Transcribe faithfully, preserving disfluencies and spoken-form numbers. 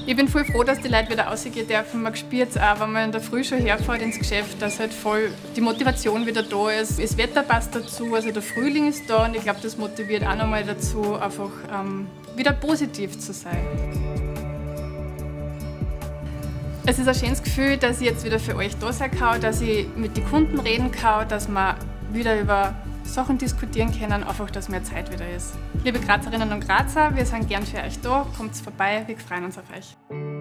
Ich bin voll froh, dass die Leute wieder rausgehen dürfen. Man spürt es auch, wenn man in der Früh schon herfährt ins Geschäft, dass halt voll die Motivation wieder da ist. Das Wetter passt dazu, also der Frühling ist da und ich glaube, das motiviert auch nochmal dazu, einfach ähm, wieder positiv zu sein. Es ist ein schönes Gefühl, dass ich jetzt wieder für euch da sein kann, dass ich mit den Kunden reden kann, dass wir wieder über Sachen diskutieren können, einfach, dass mehr Zeit wieder ist. Liebe Grazerinnen und Grazer, wir sind gern für euch da, kommt vorbei, wir freuen uns auf euch.